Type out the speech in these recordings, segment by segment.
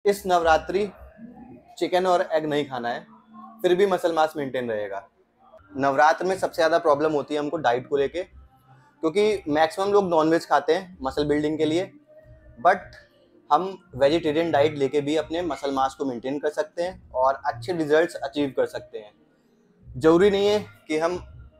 इस नवरात्रि चिकन और एग नहीं खाना है, फिर भी मसल मास मेंटेन रहेगा। नवरात्र में सबसे ज़्यादा प्रॉब्लम होती है हमको डाइट को लेके, क्योंकि मैक्सिमम लोग नॉनवेज खाते हैं मसल बिल्डिंग के लिए, बट हम वेजिटेरियन डाइट लेके भी अपने मसल मास को मेंटेन कर सकते हैं और अच्छे रिजल्ट्स अचीव कर सकते हैं। ज़रूरी नहीं है कि हम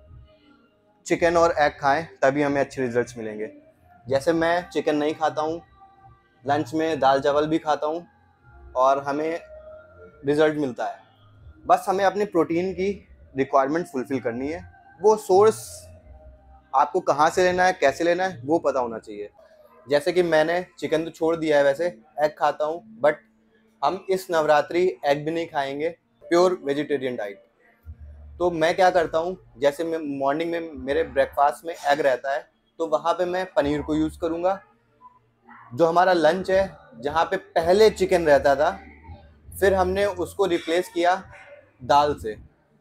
चिकन और एग खाएं तभी हमें अच्छे रिजल्ट्स मिलेंगे। जैसे मैं चिकन नहीं खाता हूँ, लंच में दाल चावल भी खाता हूँ और हमें रिजल्ट मिलता है। बस हमें अपने प्रोटीन की रिक्वायरमेंट फुलफिल करनी है। वो सोर्स आपको कहाँ से लेना है, कैसे लेना है, वो पता होना चाहिए। जैसे कि मैंने चिकन तो छोड़ दिया है, वैसे एग खाता हूँ, बट हम इस नवरात्रि एग भी नहीं खाएंगे, प्योर वेजिटेरियन डाइट। तो मैं क्या करता हूँ, जैसे मैं मॉर्निंग में मेरे ब्रेकफास्ट में एग रहता है, तो वहाँ पे मैं पनीर को यूज़ करूँगा। जो हमारा लंच है, जहाँ पे पहले चिकन रहता था, फिर हमने उसको रिप्लेस किया दाल से।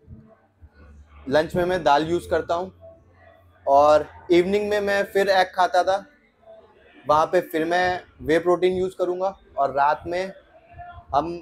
लंच में मैं दाल यूज़ करता हूँ और इवनिंग में मैं फिर एग खाता था, वहाँ पे फिर मैं वे प्रोटीन यूज़ करूँगा। और रात में हम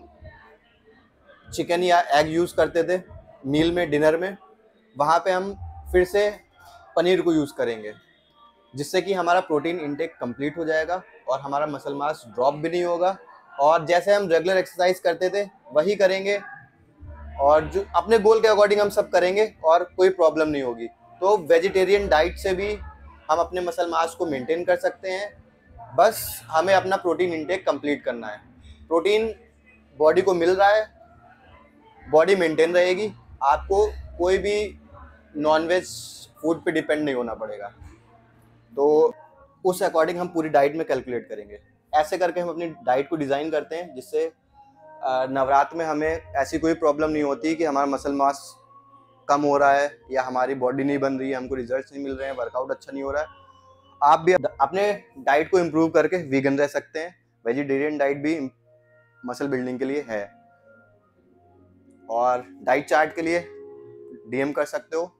चिकन या एग यूज़ करते थे मील में, डिनर में, वहाँ पे हम फिर से पनीर को यूज़ करेंगे, जिससे कि हमारा प्रोटीन इंटेक कंप्लीट हो जाएगा और हमारा मसल मास ड्रॉप भी नहीं होगा। और जैसे हम रेगुलर एक्सरसाइज करते थे वही करेंगे, और जो अपने गोल के अकॉर्डिंग हम सब करेंगे और कोई प्रॉब्लम नहीं होगी। तो वेजिटेरियन डाइट से भी हम अपने मसल मास को मेंटेन कर सकते हैं। बस हमें अपना प्रोटीन इंटेक कंप्लीट करना है। प्रोटीन बॉडी को मिल रहा है, बॉडी मेंटेन रहेगी, आपको कोई भी नॉनवेज फूड पे डिपेंड नहीं होना पड़ेगा। तो उस अकॉर्डिंग हम पूरी डाइट में कैलकुलेट करेंगे। ऐसे करके हम अपनी डाइट को डिज़ाइन करते हैं, जिससे नवरात्र में हमें ऐसी कोई प्रॉब्लम नहीं होती कि हमारा मसल मास कम हो रहा है या हमारी बॉडी नहीं बन रही है, हमको रिजल्ट्स नहीं मिल रहे हैं, वर्कआउट अच्छा नहीं हो रहा है। आप भी अपने डाइट को इम्प्रूव करके वीगन रह सकते हैं। वेजिटेरियन डाइट भी मसल बिल्डिंग के लिए है। और डाइट चार्ट के लिए डीएम कर सकते हो।